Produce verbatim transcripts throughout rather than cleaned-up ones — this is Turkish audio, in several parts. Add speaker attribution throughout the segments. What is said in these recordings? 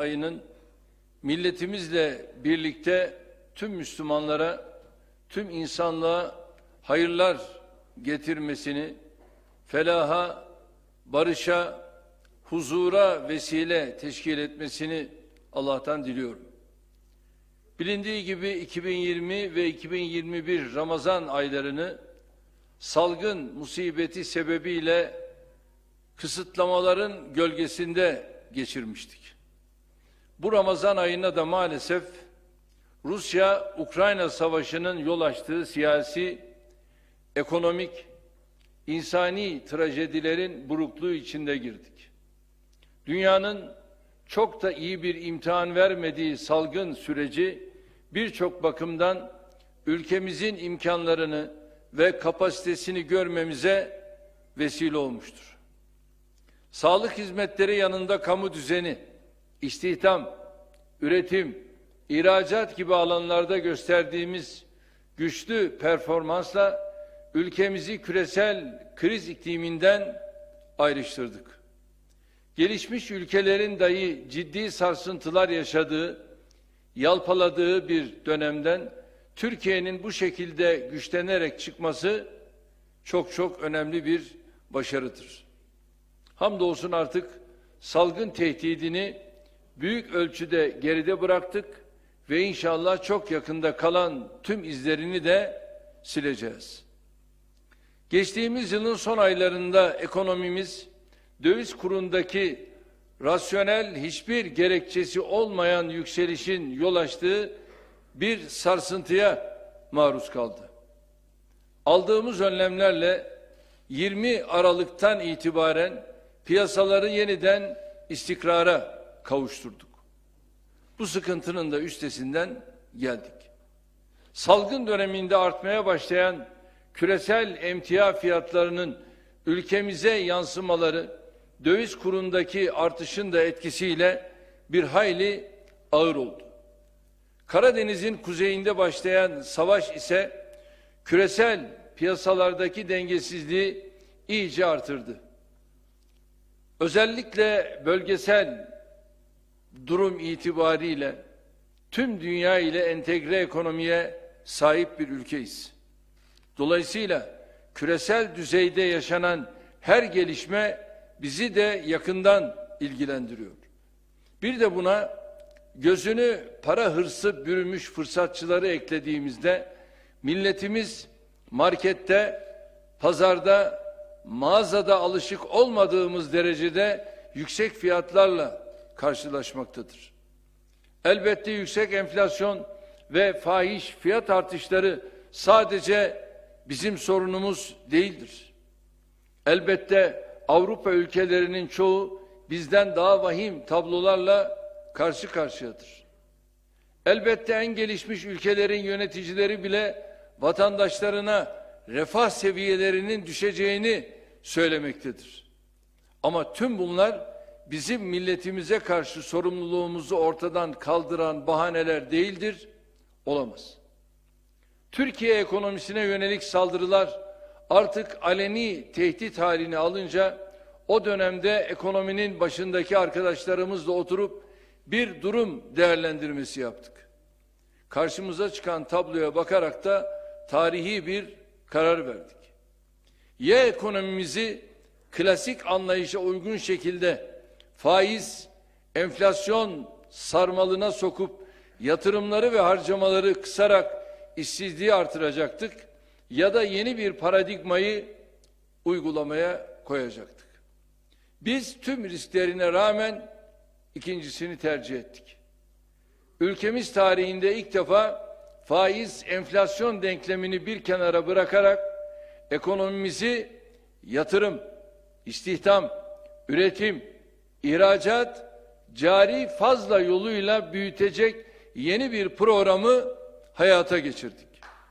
Speaker 1: ayının milletimizle birlikte tüm Müslümanlara, tüm insanlığa hayırlar getirmesini, felaha, barışa, huzura vesile teşkil etmesini Allah'tan diliyorum. Bilindiği gibi iki bin yirmi ve iki bin yirmi bir Ramazan aylarını salgın musibeti sebebiyle kısıtlamaların gölgesinde geçirmiştik. Bu Ramazan ayına da maalesef Rusya-Ukrayna savaşının yol açtığı siyasi, ekonomik, insani trajedilerin burukluğu içinde girdik. Dünyanın çok da iyi bir imtihan vermediği salgın süreci birçok bakımdan ülkemizin imkanlarını ve kapasitesini görmemize vesile olmuştur. Sağlık hizmetleri yanında kamu düzeni, istihdam, üretim, ihracat gibi alanlarda gösterdiğimiz güçlü performansla ülkemizi küresel kriz ikliminden ayrıştırdık. Gelişmiş ülkelerin dahi ciddi sarsıntılar yaşadığı, yalpaladığı bir dönemden Türkiye'nin bu şekilde güçlenerek çıkması çok çok önemli bir başarıdır. Hamdolsun artık salgın tehdidini büyük ölçüde geride bıraktık ve inşallah çok yakında kalan tüm izlerini de sileceğiz. Geçtiğimiz yılın son aylarında ekonomimiz döviz kurundaki rasyonel hiçbir gerekçesi olmayan yükselişin yol açtığı bir sarsıntıya maruz kaldı. Aldığımız önlemlerle yirmi Aralık'tan itibaren piyasaları yeniden istikrara kavuşturduk. Bu sıkıntının da üstesinden geldik. Salgın döneminde artmaya başlayan küresel emtia fiyatlarının ülkemize yansımaları döviz kurundaki artışın da etkisiyle bir hayli ağır oldu. Karadeniz'in kuzeyinde başlayan savaş ise küresel piyasalardaki dengesizliği iyice artırdı. Özellikle bölgesel durum itibariyle tüm dünya ile entegre ekonomiye sahip bir ülkeyiz. Dolayısıyla küresel düzeyde yaşanan her gelişme bizi de yakından ilgilendiriyor. Bir de buna gözünü para hırsı bürümüş fırsatçıları eklediğimizde milletimiz markette, pazarda, mağazada alışık olmadığımız derecede yüksek fiyatlarla karşılaşmaktadır. Elbette yüksek enflasyon ve fahiş fiyat artışları sadece bizim sorunumuz değildir. Elbette Avrupa ülkelerinin çoğu bizden daha vahim tablolarla karşı karşıyadır. Elbette en gelişmiş ülkelerin yöneticileri bile vatandaşlarına refah seviyelerinin düşeceğini söylemektedir. Ama tüm bunlar bizim milletimize karşı sorumluluğumuzu ortadan kaldıran bahaneler değildir, olamaz. Türkiye ekonomisine yönelik saldırılar artık aleni tehdit halini alınca o dönemde ekonominin başındaki arkadaşlarımızla oturup bir durum değerlendirmesi yaptık. Karşımıza çıkan tabloya bakarak da tarihi bir karar verdik. Ya ekonomimizi klasik anlayışa uygun şekilde faiz, enflasyon sarmalına sokup yatırımları ve harcamaları kısarak işsizliği artıracaktık ya da yeni bir paradigmayı uygulamaya koyacaktık. Biz tüm risklerine rağmen ikincisini tercih ettik. Ülkemiz tarihinde ilk defa faiz, enflasyon denklemini bir kenara bırakarak ekonomimizi yatırım, istihdam, üretim, ihracat, cari fazla yoluyla büyütecek yeni bir programı hayata geçirdik.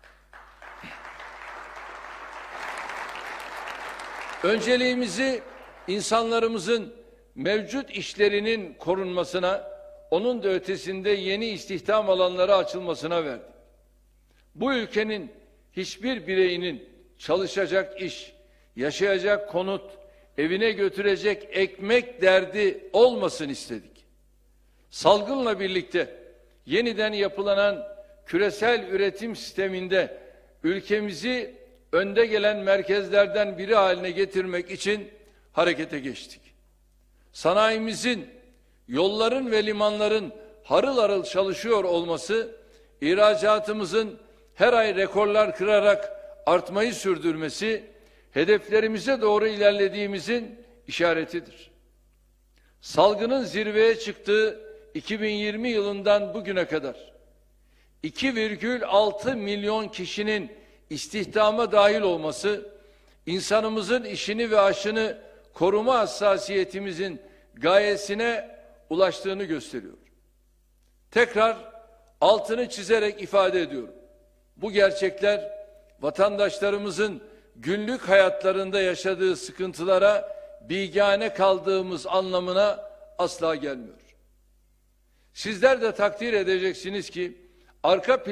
Speaker 1: Önceliğimizi insanlarımızın mevcut işlerinin korunmasına, onun da ötesinde yeni istihdam alanları açılmasına verdik. Bu ülkenin hiçbir bireyinin çalışacak iş, yaşayacak konut, evine götürecek ekmek derdi olmasın istedik. Salgınla birlikte yeniden yapılanan küresel üretim sisteminde ülkemizi önde gelen merkezlerden biri haline getirmek için harekete geçtik. Sanayimizin, yolların ve limanların harıl harıl çalışıyor olması, ihracatımızın her ay rekorlar kırarak artmayı sürdürmesi, hedeflerimize doğru ilerlediğimizin işaretidir. Salgının zirveye çıktığı iki bin yirmi yılından bugüne kadar iki virgül altı milyon kişinin istihdama dahil olması, insanımızın işini ve aşını koruma hassasiyetimizin gayesine ulaştığını gösteriyor. Tekrar altını çizerek ifade ediyorum. Bu gerçekler vatandaşlarımızın günlük hayatlarında yaşadığı sıkıntılara bigane kaldığımız anlamına asla gelmiyor. Sizler de takdir edeceksiniz ki arka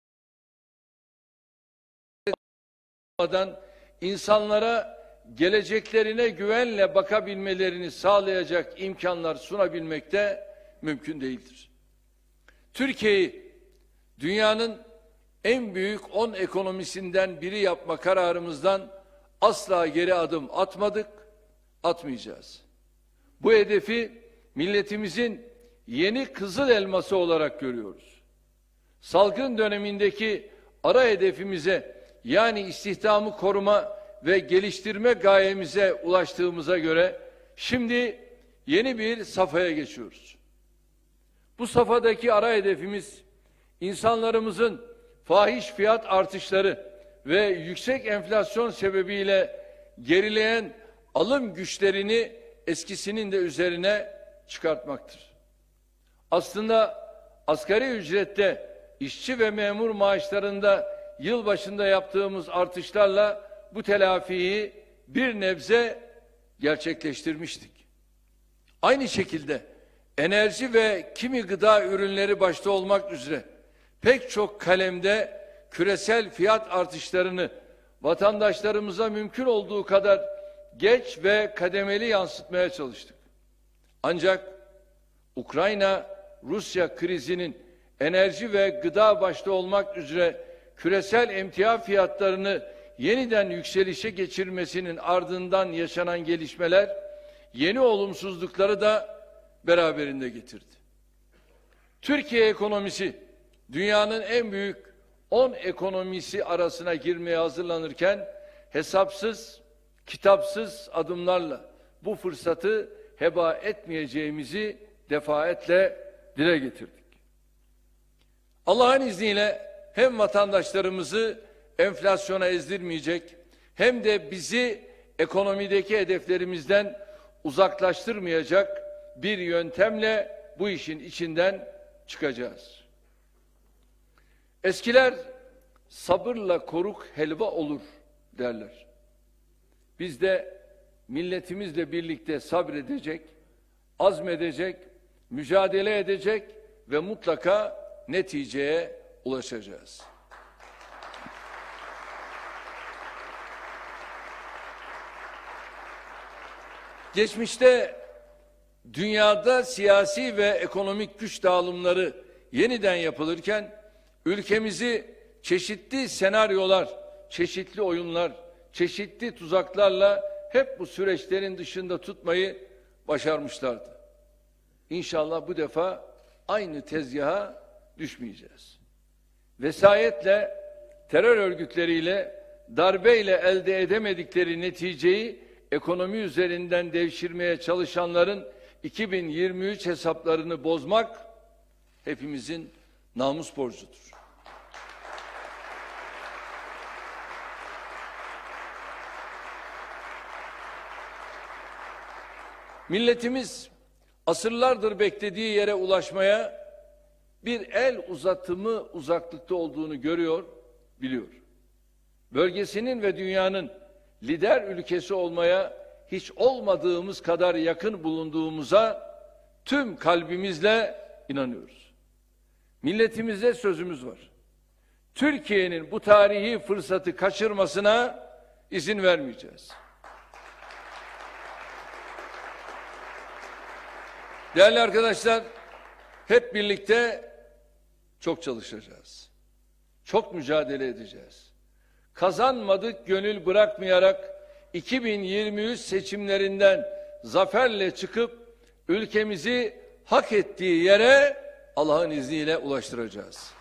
Speaker 1: plandan insanlara geleceklerine güvenle bakabilmelerini sağlayacak imkanlar sunabilmek de mümkün değildir. Türkiye'yi dünyanın en büyük on ekonomisinden biri yapma kararımızdan asla geri adım atmadık, atmayacağız. Bu hedefi milletimizin yeni kızıl elması olarak görüyoruz. Salgın dönemindeki ara hedefimize, yani istihdamı koruma ve geliştirme gayemize ulaştığımıza göre şimdi yeni bir safhaya geçiyoruz. Bu safhadaki ara hedefimiz insanlarımızın fahiş fiyat artışları ve yüksek enflasyon sebebiyle gerileyen alım güçlerini eskisinin de üzerine çıkartmaktır. Aslında asgari ücrette, işçi ve memur maaşlarında yıl başında yaptığımız artışlarla bu telafiyi bir nebze gerçekleştirmiştik. Aynı şekilde enerji ve kimi gıda ürünleri başta olmak üzere pek çok kalemde küresel fiyat artışlarını vatandaşlarımıza mümkün olduğu kadar geç ve kademeli yansıtmaya çalıştık. Ancak Ukrayna-Rusya krizinin enerji ve gıda başta olmak üzere küresel emtia fiyatlarını yeniden yükselişe geçirmesinin ardından yaşanan gelişmeler yeni olumsuzlukları da beraberinde getirdi. Türkiye ekonomisi dünyanın en büyük on ekonomisi arasına girmeye hazırlanırken hesapsız, kitapsız adımlarla bu fırsatı heba etmeyeceğimizi defaatle dile getirdik. Allah'ın izniyle hem vatandaşlarımızı enflasyona ezdirmeyecek hem de bizi ekonomideki hedeflerimizden uzaklaştırmayacak bir yöntemle bu işin içinden çıkacağız. Eskiler sabırla koruk helva olur derler. Biz de milletimizle birlikte sabredecek, azmedecek, mücadele edecek ve mutlaka neticeye ulaşacağız. Geçmişte dünyada siyasi ve ekonomik güç dağılımları yeniden yapılırken ülkemizi çeşitli senaryolar, çeşitli oyunlar, çeşitli tuzaklarla hep bu süreçlerin dışında tutmayı başarmışlardı. İnşallah bu defa aynı tezgaha düşmeyeceğiz. Vesayetle, terör örgütleriyle, darbeyle elde edemedikleri neticeyi ekonomi üzerinden devşirmeye çalışanların iki bin yirmi üç hesaplarını bozmak hepimizin namus borcudur. Milletimiz asırlardır beklediği yere ulaşmaya bir el uzatımı uzaklıkta olduğunu görüyor, biliyor. Bölgesinin ve dünyanın lider ülkesi olmaya hiç olmadığımız kadar yakın bulunduğumuza tüm kalbimizle inanıyoruz. Milletimize sözümüz var. Türkiye'nin bu tarihi fırsatı kaçırmasına izin vermeyeceğiz. Değerli arkadaşlar, Hep birlikte çok çalışacağız. Çok mücadele edeceğiz. Kazanmadık gönül bırakmayarak iki bin yirmi üç seçimlerinden zaferle çıkıp ülkemizi hak ettiği yere Allah'ın izniyle ulaştıracağız.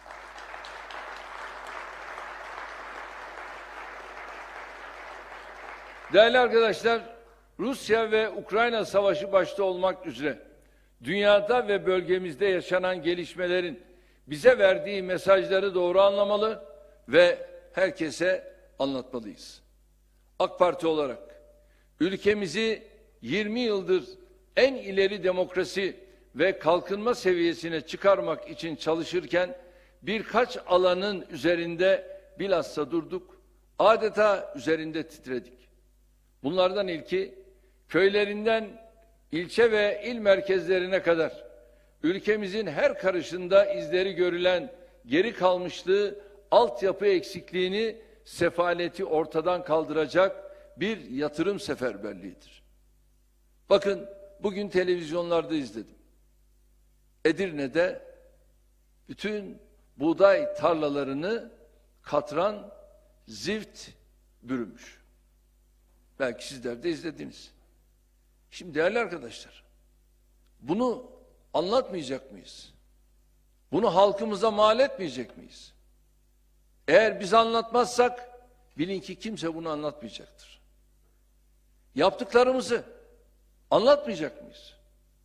Speaker 1: Değerli arkadaşlar, Rusya ve Ukrayna savaşı başta olmak üzere dünyada ve bölgemizde yaşanan gelişmelerin bize verdiği mesajları doğru anlamalı ve herkese anlatmalıyız. AK Parti olarak ülkemizi yirmi yıldır en ileri demokrasi ve kalkınma seviyesine çıkarmak için çalışırken birkaç alanın üzerinde bilhassa durduk, adeta üzerinde titredik. Bunlardan ilki köylerinden ilçe ve il merkezlerine kadar ülkemizin her karışında izleri görülen geri kalmışlığı, altyapı eksikliğini, sefaleti ortadan kaldıracak bir yatırım seferberliğidir. Bakın bugün televizyonlarda izledim. Edirne'de bütün buğday tarlalarını katran, zift bürümüş. Belki sizler de izlediniz. Şimdi değerli arkadaşlar, bunu anlatmayacak mıyız? Bunu halkımıza mal etmeyecek miyiz? Eğer biz anlatmazsak bilin ki kimse bunu anlatmayacaktır. Yaptıklarımızı anlatmayacak mıyız?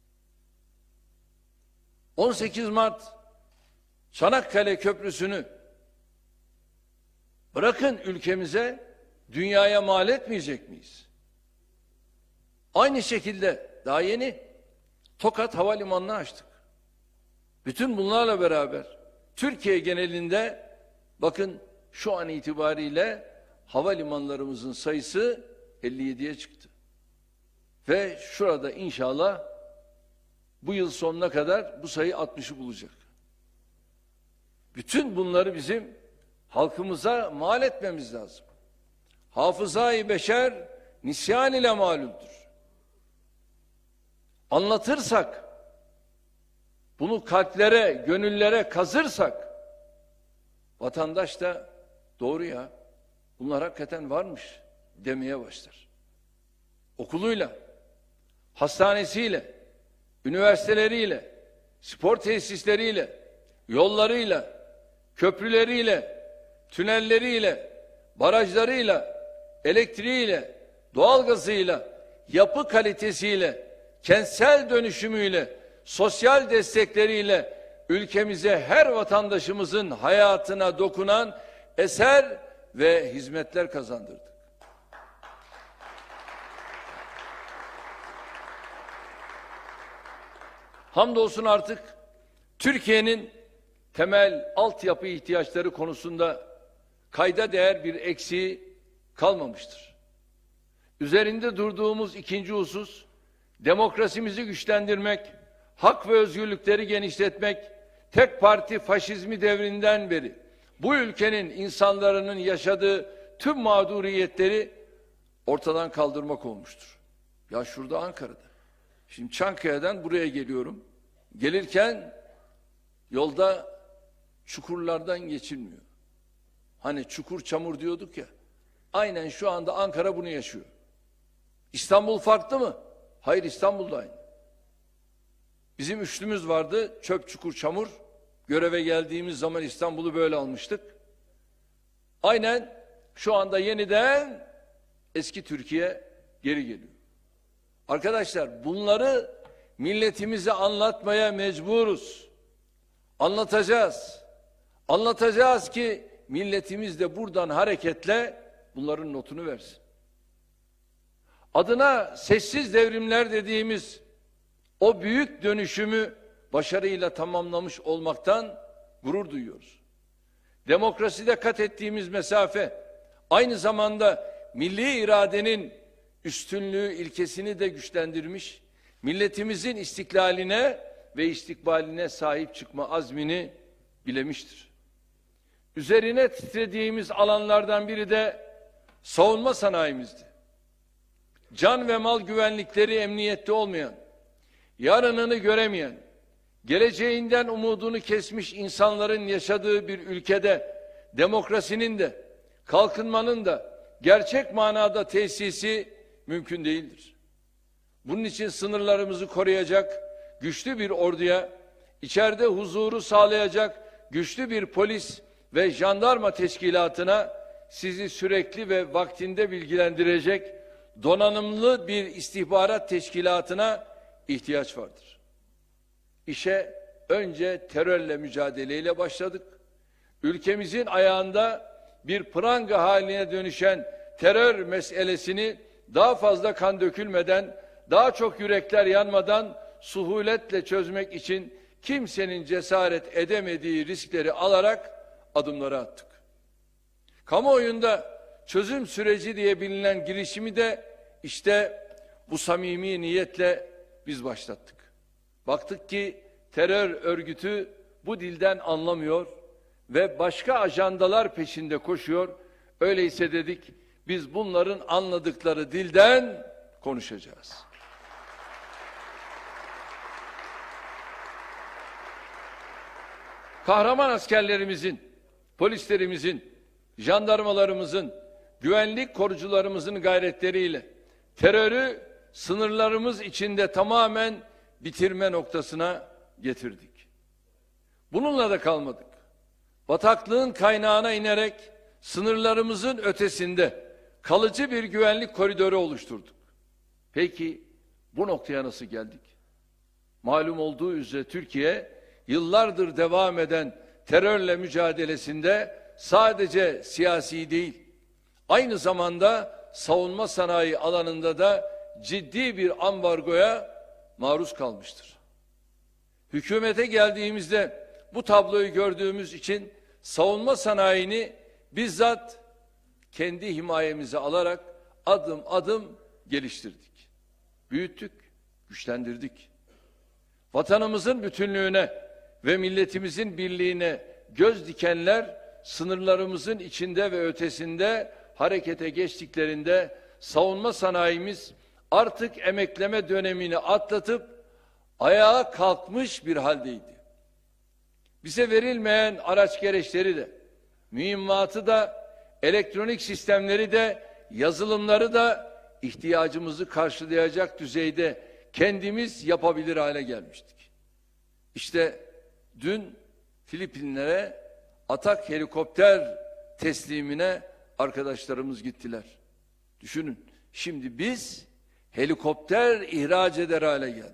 Speaker 1: on sekiz Mart Çanakkale Köprüsü'nü bırakın ülkemize, dünyaya mal etmeyecek miyiz? Aynı şekilde daha yeni Tokat Havalimanı'nı açtık. Bütün bunlarla beraber Türkiye genelinde bakın şu an itibariyle havalimanlarımızın sayısı elli yediye çıktı. Ve şurada inşallah bu yıl sonuna kadar bu sayı altmışı bulacak. Bütün bunları bizim halkımıza mal etmemiz lazım. Hafızayı beşer nisyan ile malumdur. Anlatırsak, bunu kalplere, gönüllere kazırsak, vatandaş da doğru ya, bunlar hakikaten varmış demeye başlar. Okuluyla, hastanesiyle, üniversiteleriyle, spor tesisleriyle, yollarıyla, köprüleriyle, tünelleriyle, barajlarıyla, elektriğiyle, doğalgazıyla, yapı kalitesiyle, kentsel dönüşümüyle, sosyal destekleriyle ülkemize, her vatandaşımızın hayatına dokunan eser ve hizmetler kazandırdık. Hamdolsun artık Türkiye'nin temel altyapı ihtiyaçları konusunda kayda değer bir eksiği kalmamıştır. Üzerinde durduğumuz ikinci husus, demokrasimizi güçlendirmek, hak ve özgürlükleri genişletmek, tek parti faşizmi devrinden beri bu ülkenin insanların yaşadığı tüm mağduriyetleri ortadan kaldırmak olmuştur. Ya şurada Ankara'da, şimdi Çankaya'dan buraya geliyorum. Gelirken yolda çukurlardan geçilmiyor. Hani çukur çamur diyorduk ya. Aynen şu anda Ankara bunu yaşıyor. İstanbul farklı mı? Hayır, İstanbul'da aynı. Bizim üçlümüz vardı, çöp, çukur, çamur. Göreve geldiğimiz zaman İstanbul'u böyle almıştık. Aynen şu anda yeniden eski Türkiye geri geliyor. Arkadaşlar bunları milletimize anlatmaya mecburuz. Anlatacağız. Anlatacağız ki milletimiz de buradan hareketle bunların notunu versin. Adına sessiz devrimler dediğimiz o büyük dönüşümü başarıyla tamamlamış olmaktan gurur duyuyoruz. Demokraside kat ettiğimiz mesafe aynı zamanda milli iradenin üstünlüğü ilkesini de güçlendirmiş, milletimizin istiklaline ve istikbaline sahip çıkma azmini bilemiştir. Üzerine titrediğimiz alanlardan biri de savunma sanayimizdi. Can ve mal güvenlikleri emniyette olmayan, yarınını göremeyen, geleceğinden umudunu kesmiş insanların yaşadığı bir ülkede demokrasinin de kalkınmanın da gerçek manada tesisi mümkün değildir. Bunun için sınırlarımızı koruyacak güçlü bir orduya, içeride huzuru sağlayacak güçlü bir polis ve jandarma teşkilatına, sizi sürekli ve vaktinde bilgilendirecek donanımlı bir istihbarat teşkilatına ihtiyaç vardır. İşe önce terörle mücadeleyle başladık. Ülkemizin ayağında bir pranga haline dönüşen terör meselesini daha fazla kan dökülmeden, daha çok yürekler yanmadan suhuletle çözmek için kimsenin cesaret edemediği riskleri alarak adımları attık. Kamuoyunda çözüm süreci diye bilinen girişimi de işte bu samimi niyetle biz başlattık. Baktık ki terör örgütü bu dilden anlamıyor ve başka ajandalar peşinde koşuyor. Öyleyse dedik, biz bunların anladıkları dilden konuşacağız. Kahraman askerlerimizin, polislerimizin, jandarmalarımızın, güvenlik korucularımızın gayretleriyle terörü sınırlarımız içinde tamamen bitirme noktasına getirdik. Bununla da kalmadık. Bataklığın kaynağına inerek sınırlarımızın ötesinde kalıcı bir güvenlik koridoru oluşturduk. Peki bu noktaya nasıl geldik? Malum olduğu üzere Türkiye yıllardır devam eden terörle mücadelesinde sadece siyasi değil, aynı zamanda savunma sanayi alanında da ciddi bir ambargoya maruz kalmıştır. Hükümete geldiğimizde bu tabloyu gördüğümüz için savunma sanayini bizzat kendi himayemize alarak adım adım geliştirdik. Büyüttük, güçlendirdik. Vatanımızın bütünlüğüne ve milletimizin birliğine göz dikenler sınırlarımızın içinde ve ötesinde harekete geçtiklerinde savunma sanayimiz artık emekleme dönemini atlatıp ayağa kalkmış bir haldeydi. Bize verilmeyen araç gereçleri de, mühimmatı da, elektronik sistemleri de, yazılımları da ihtiyacımızı karşılayacak düzeyde kendimiz yapabilir hale gelmiştik. İşte dün Filipinlere Atak helikopter teslimine arkadaşlarımız gittiler. Düşünün, şimdi biz helikopter ihraç eder hale geldik.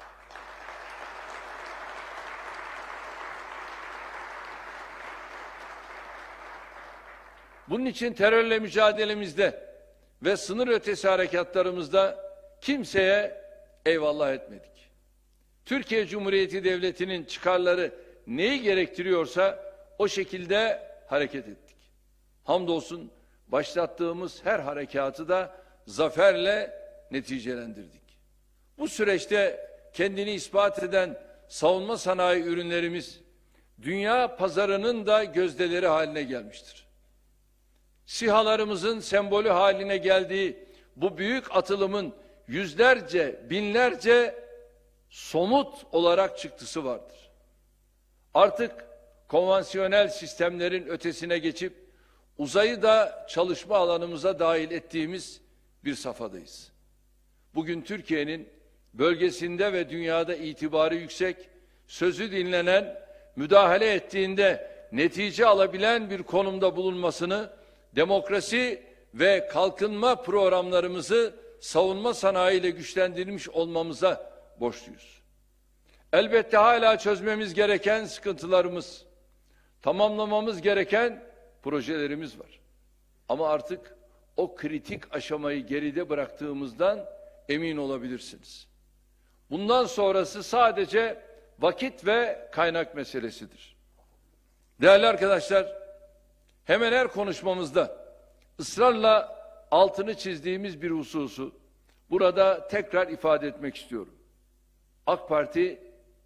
Speaker 1: Bunun için terörle mücadelemizde ve sınır ötesi harekatlarımızda kimseye eyvallah etmedik. Türkiye Cumhuriyeti Devleti'nin çıkarları neyi gerektiriyorsa o şekilde hareket ettik. Hamdolsun başlattığımız her harekatı da zaferle neticelendirdik. Bu süreçte kendini ispat eden savunma sanayi ürünlerimiz dünya pazarının da gözdeleri haline gelmiştir. SİHA'larımızın sembolü haline geldiği bu büyük atılımın yüzlerce, binlerce somut olarak çıktısı vardır. Artık konvansiyonel sistemlerin ötesine geçip uzayı da çalışma alanımıza dahil ettiğimiz bir safhadayız. Bugün Türkiye'nin bölgesinde ve dünyada itibarı yüksek, sözü dinlenen, müdahale ettiğinde netice alabilen bir konumda bulunmasını, demokrasi ve kalkınma programlarımızı savunma sanayiyle güçlendirmiş olmamıza borçluyuz. Elbette hala çözmemiz gereken sıkıntılarımız, tamamlamamız gereken projelerimiz var. Ama artık o kritik aşamayı geride bıraktığımızdan emin olabilirsiniz. Bundan sonrası sadece vakit ve kaynak meselesidir. Değerli arkadaşlar, hemen her konuşmamızda ısrarla altını çizdiğimiz bir hususu burada tekrar ifade etmek istiyorum. AK Parti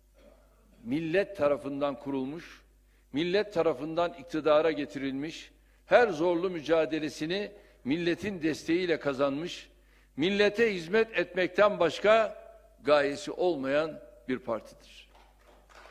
Speaker 1: millet tarafından kurulmuş, millet tarafından iktidara getirilmiş, her zorlu mücadelesini milletin desteğiyle kazanmış, millete hizmet etmekten başka gayesi olmayan bir partidir.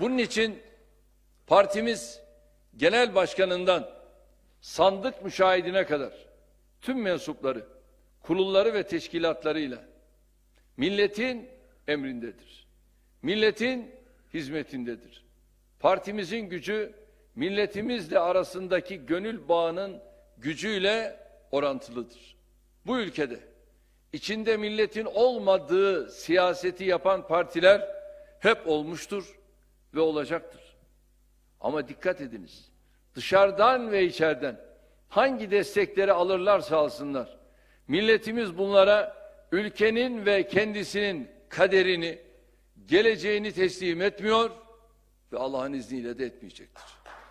Speaker 1: Bunun için partimiz genel başkanından sandık müşahidine kadar tüm mensupları, kurulları ve teşkilatlarıyla milletin emrindedir. Milletin hizmetindedir. Partimizin gücü milletimizle arasındaki gönül bağının gücüyle orantılıdır. Bu ülkede içinde milletin olmadığı siyaseti yapan partiler hep olmuştur ve olacaktır. Ama dikkat ediniz, dışarıdan ve içeriden hangi destekleri alırlarsa alsınlar, milletimiz bunlara ülkenin ve kendisinin kaderini, geleceğini teslim etmiyor ve Allah'ın izniyle de etmeyecektir.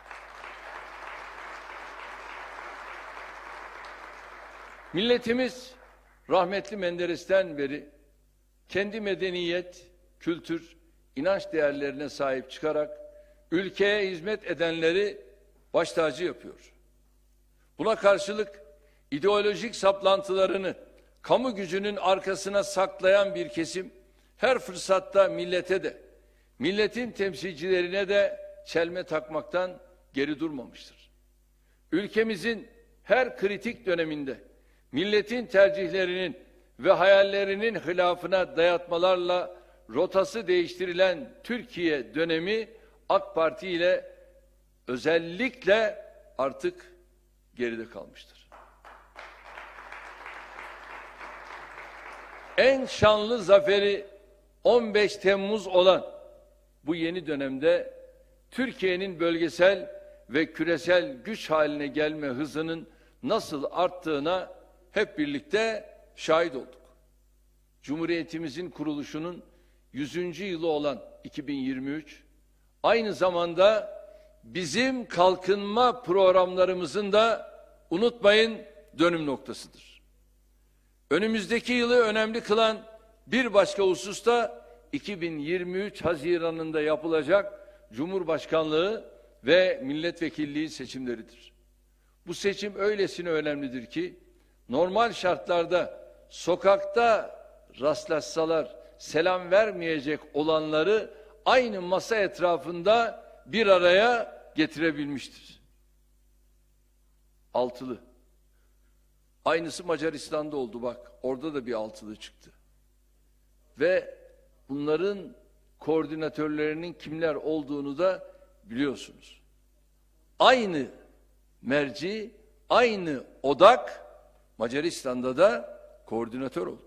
Speaker 1: Milletimiz rahmetli Menderes'ten beri kendi medeniyet, kültür, inanç değerlerine sahip çıkarak ülkeye hizmet edenleri baş tacı yapıyor. Buna karşılık ideolojik saplantılarını kamu gücünün arkasına saklayan bir kesim her fırsatta millete de, milletin temsilcilerine de çelme takmaktan geri durmamıştır. Ülkemizin her kritik döneminde milletin tercihlerinin ve hayallerinin hilafına dayatmalarla rotası değiştirilen Türkiye dönemi AK Parti ile özellikle artık geride kalmıştır. En şanlı zaferi on beş Temmuz olan bu yeni dönemde Türkiye'nin bölgesel ve küresel güç haline gelme hızının nasıl arttığına hep birlikte şahit olduk. Cumhuriyetimizin kuruluşunun yüzüncü yılı olan iki bin yirmi üç, aynı zamanda bizim kalkınma programlarımızın da unutmayın dönüm noktasıdır. Önümüzdeki yılı önemli kılan bir başka husus da iki bin yirmi üç Haziran'ında yapılacak Cumhurbaşkanlığı ve milletvekilliği seçimleridir. Bu seçim öylesine önemlidir ki normal şartlarda sokakta rastlaşsalar selam vermeyecek olanları aynı masa etrafında bir araya getirebilmiştir. Altılı. Aynısı Macaristan'da oldu bak. Orada da bir altılı çıktı. Ve bunların koordinatörlerinin kimler olduğunu da biliyorsunuz. Aynı merci, aynı odak Macaristan'da da koordinatör oldu.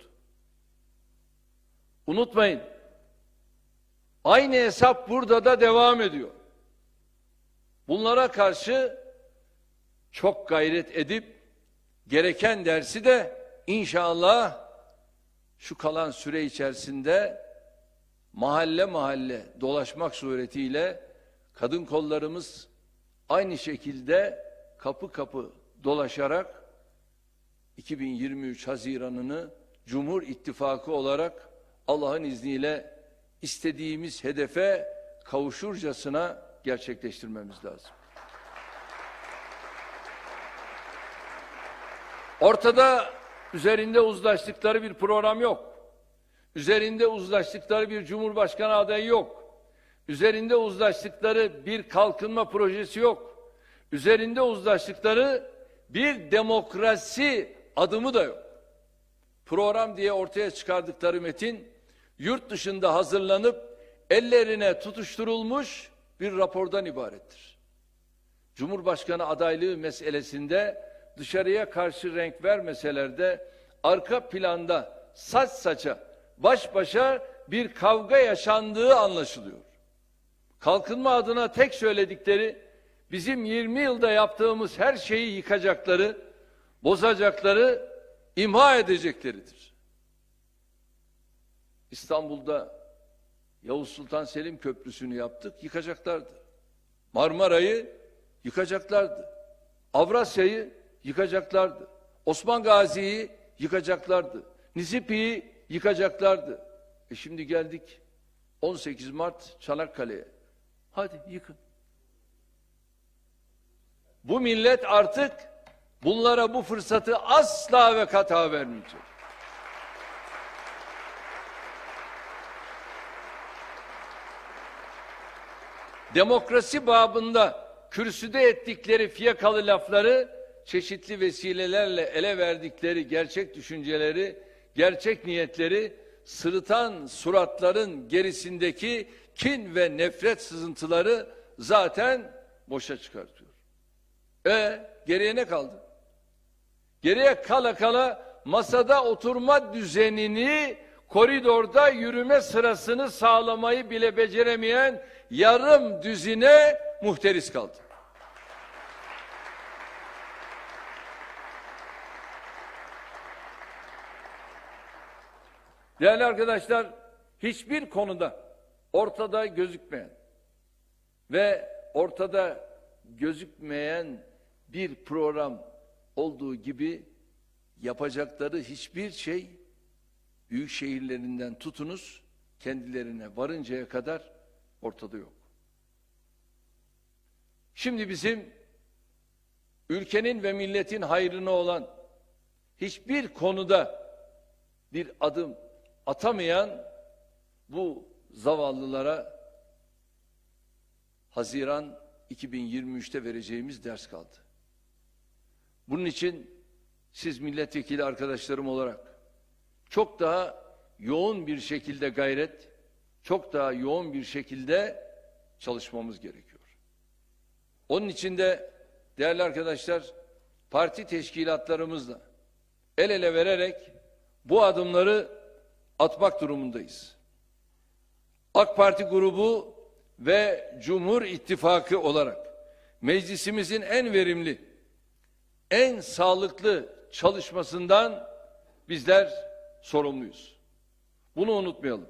Speaker 1: Unutmayın. Aynı hesap burada da devam ediyor. Bunlara karşı çok gayret edip gereken dersi de inşallah şu kalan süre içerisinde mahalle mahalle dolaşmak suretiyle kadın kollarımız aynı şekilde kapı kapı dolaşarak iki bin yirmi üç Haziran'ını Cumhur İttifakı olarak Allah'ın izniyle istediğimiz hedefe kavuşurcasına gerçekleştirmemiz lazım. Ortada üzerinde uzlaştıkları bir program yok. Üzerinde uzlaştıkları bir Cumhurbaşkanı adayı yok. Üzerinde uzlaştıkları bir kalkınma projesi yok. Üzerinde uzlaştıkları bir demokrasi adımı da yok. Program diye ortaya çıkardıkları metin yurt dışında hazırlanıp ellerine tutuşturulmuş bir rapordan ibarettir. Cumhurbaşkanı adaylığı meselesinde dışarıya karşı renk vermeseler de arka planda saç saça, baş başa bir kavga yaşandığı anlaşılıyor. Kalkınma adına tek söyledikleri bizim yirmi yılda yaptığımız her şeyi yıkacakları, bozacakları, imha edecekleridir. İstanbul'da Yavuz Sultan Selim Köprüsü'nü yaptık, yıkacaklardı. Marmara'yı yıkacaklardı. Avrasya'yı yıkacaklardı. Osman Gazi'yi yıkacaklardı. Nisipi'yi yıkacaklardı. E şimdi geldik on sekiz Mart Çanakkale'ye. Hadi yıkın. Bu millet artık bunlara bu fırsatı asla ve kata vermeyecek. demokrasi babında kürsüde ettikleri fiyakalı lafları çeşitli vesilelerle ele verdikleri gerçek düşünceleri, gerçek niyetleri sırıtan suratların gerisindeki kin ve nefret sızıntıları zaten boşa çıkartıyor. E geriye ne kaldı? Geriye kala kala masada oturma düzenini, koridorda yürüme sırasını sağlamayı bile beceremeyen yarım düzine muhteris kaldı. Değerli arkadaşlar, hiçbir konuda ortada gözükmeyen ve ortada gözükmeyen bir program olduğu gibi yapacakları hiçbir şey büyük şehirlerinden tutunuz kendilerine varıncaya kadar ortada yok. Şimdi bizim ülkenin ve milletin hayrına olan hiçbir konuda bir adım atamayan bu zavallılara Haziran iki bin yirmi üç'te vereceğimiz ders kaldı. Bunun için siz milletvekili arkadaşlarım olarak çok daha yoğun bir şekilde gayret, çok daha yoğun bir şekilde çalışmamız gerekiyor. Onun için de değerli arkadaşlar, parti teşkilatlarımızla el ele vererek bu adımları atmak durumundayız. AK Parti grubu ve Cumhur İttifakı olarak meclisimizin en verimli, en sağlıklı çalışmasından bizler sorumluyuz. Bunu unutmayalım.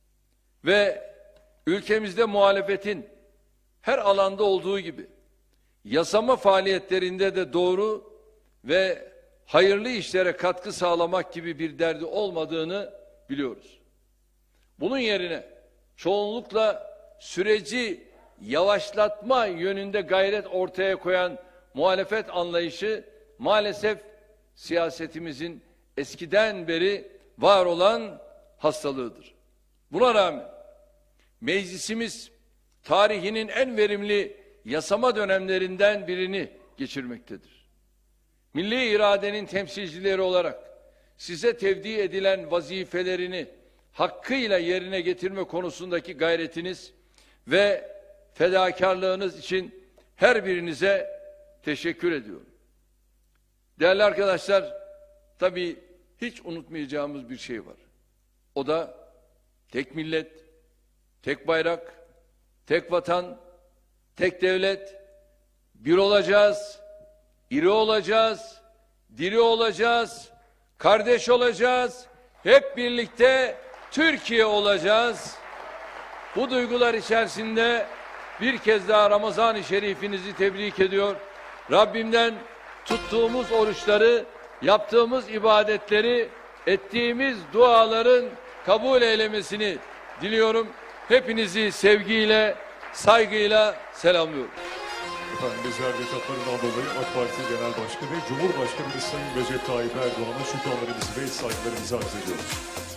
Speaker 1: Ve ülkemizde muhalefetin her alanda olduğu gibi yasama faaliyetlerinde de doğru ve hayırlı işlere katkı sağlamak gibi bir derdi olmadığını biliyoruz. Bunun yerine çoğunlukla süreci yavaşlatma yönünde gayret ortaya koyan muhalefet anlayışı maalesef siyasetimizin eskiden beri var olan hastalığıdır. Buna rağmen meclisimiz tarihinin en verimli yasama dönemlerinden birini geçirmektedir. Milli iradenin temsilcileri olarak size tevdi edilen vazifelerini hakkıyla yerine getirme konusundaki gayretiniz ve fedakarlığınız için her birinize teşekkür ediyorum. Değerli arkadaşlar, tabii hiç unutmayacağımız bir şey var. O da tek millet, tek bayrak, tek vatan, tek devlet, bir olacağız, iri olacağız, diri olacağız, kardeş olacağız, hep birlikte Türkiye olacağız. Bu duygular içerisinde bir kez daha Ramazan-ı Şerifinizi tebrik ediyor. Rabbimden tuttuğumuz oruçları, yaptığımız ibadetleri, ettiğimiz duaların kabul eylemesini diliyorum. Hepinizi sevgiyle, saygıyla selamlıyorum.
Speaker 2: Efendim bizler de etaplarından dolayı AK Parti Genel Başkanı ve Cumhurbaşkanı Sayın Recep Tayyip Erdoğan'a şükranlarımızı ve saygılarımızı arz ediyoruz.